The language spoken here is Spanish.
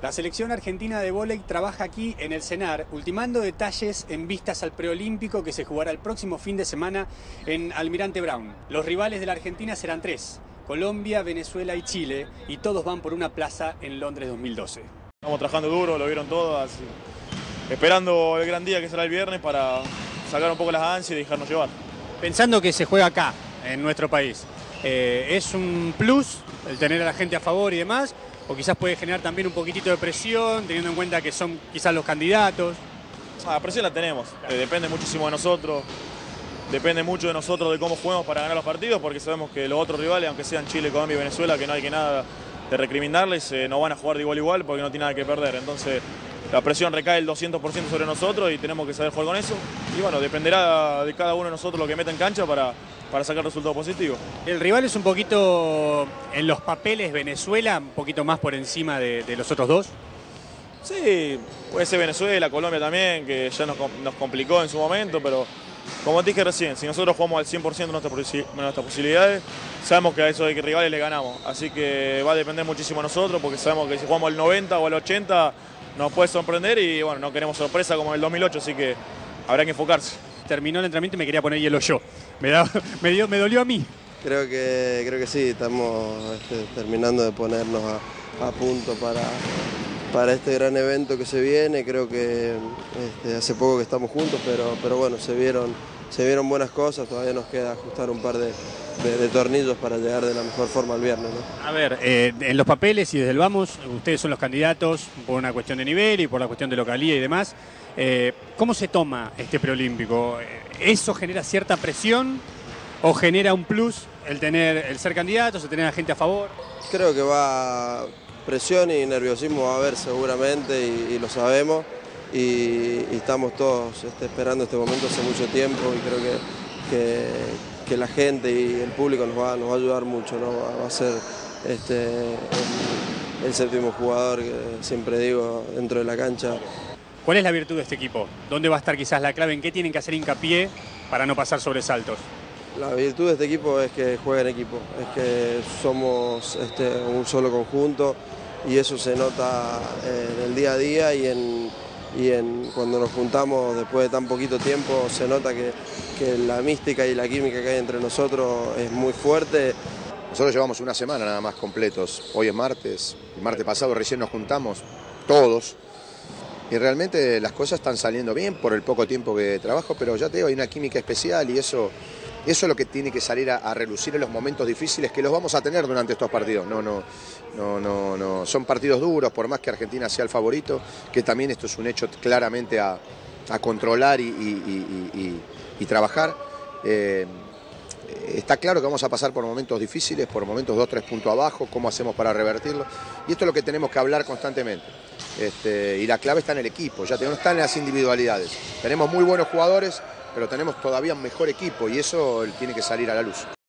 La selección argentina de vóley trabaja aquí en el CENAR, ultimando detalles en vistas al preolímpico que se jugará el próximo fin de semana en Almirante Brown. Los rivales de la Argentina serán tres: Colombia, Venezuela y Chile, y todos van por una plaza en Londres 2012. Estamos trabajando duro, lo vieron todos, así, esperando el gran día que será el viernes para sacar un poco las ansias y dejarnos llevar. Pensando que se juega acá, en nuestro país, ¿es un plus el tener a la gente a favor y demás? ¿O quizás puede generar también un poquitito de presión, teniendo en cuenta que son quizás los candidatos? La presión la tenemos, depende muchísimo de nosotros, depende mucho de nosotros de cómo juguemos para ganar los partidos, porque sabemos que los otros rivales, aunque sean Chile, Colombia y Venezuela, que no hay que nada de recriminarles, no van a jugar de igual a igual porque no tienen nada que perder. Entonces la presión recae el 200% sobre nosotros y tenemos que saber jugar con eso. Y bueno, dependerá de cada uno de nosotros lo que meta en cancha para sacar resultados positivos. El rival es un poquito, en los papeles, Venezuela, un poquito más por encima de los otros dos. Sí, puede ser Venezuela, Colombia también, que ya nos complicó en su momento, pero como te dije recién, si nosotros jugamos al 100% de nuestras posibilidades, sabemos que a esos rivales le ganamos. Así que va a depender muchísimo de nosotros, porque sabemos que si jugamos al 90 o al 80 nos puede sorprender y bueno, no queremos sorpresa como en el 2008, así que habrá que enfocarse. Terminó el entrenamiento y me quería poner hielo yo. Me dolió a mí. Creo que sí, estamos terminando de ponernos a punto para este gran evento que se viene. Creo que hace poco que estamos juntos, pero bueno, se vieron buenas cosas. Todavía nos queda ajustar un par de tornillos para llegar de la mejor forma al viernes, ¿no? A ver, en los papeles y desde el vamos, ustedes son los candidatos por una cuestión de nivel y por la cuestión de localía y demás. ¿Cómo se toma este preolímpico? ¿Eso genera cierta presión o genera un plus el ser candidatos, el tener a gente a favor? Creo que presión y nerviosismo va a haber seguramente y lo sabemos y estamos todos esperando este momento hace mucho tiempo y creo que la gente y el público nos va a ayudar mucho, ¿no? Va a ser el séptimo jugador, que siempre digo, dentro de la cancha. ¿Cuál es la virtud de este equipo? ¿Dónde va a estar quizás la clave? ¿En qué tienen que hacer hincapié para no pasar sobresaltos? La virtud de este equipo es que juega en equipo, es que somos un solo conjunto y eso se nota en el día a día y cuando nos juntamos después de tan poquito tiempo se nota que la mística y la química que hay entre nosotros es muy fuerte. Nosotros llevamos una semana nada más completos, hoy es martes, el martes pasado recién nos juntamos todos y realmente las cosas están saliendo bien por el poco tiempo que trabajo, pero ya te digo, hay una química especial y eso es lo que tiene que salir a relucir en los momentos difíciles que los vamos a tener durante estos partidos. No, son partidos duros, por más que Argentina sea el favorito, que también esto es un hecho claramente a controlar y trabajar. Está claro que vamos a pasar por momentos difíciles, por momentos 2 o 3 puntos abajo, cómo hacemos para revertirlo. Y esto es lo que tenemos que hablar constantemente. Y la clave está en el equipo, ya no está en las individualidades. Tenemos muy buenos jugadores, pero tenemos todavía un mejor equipo y eso tiene que salir a la luz.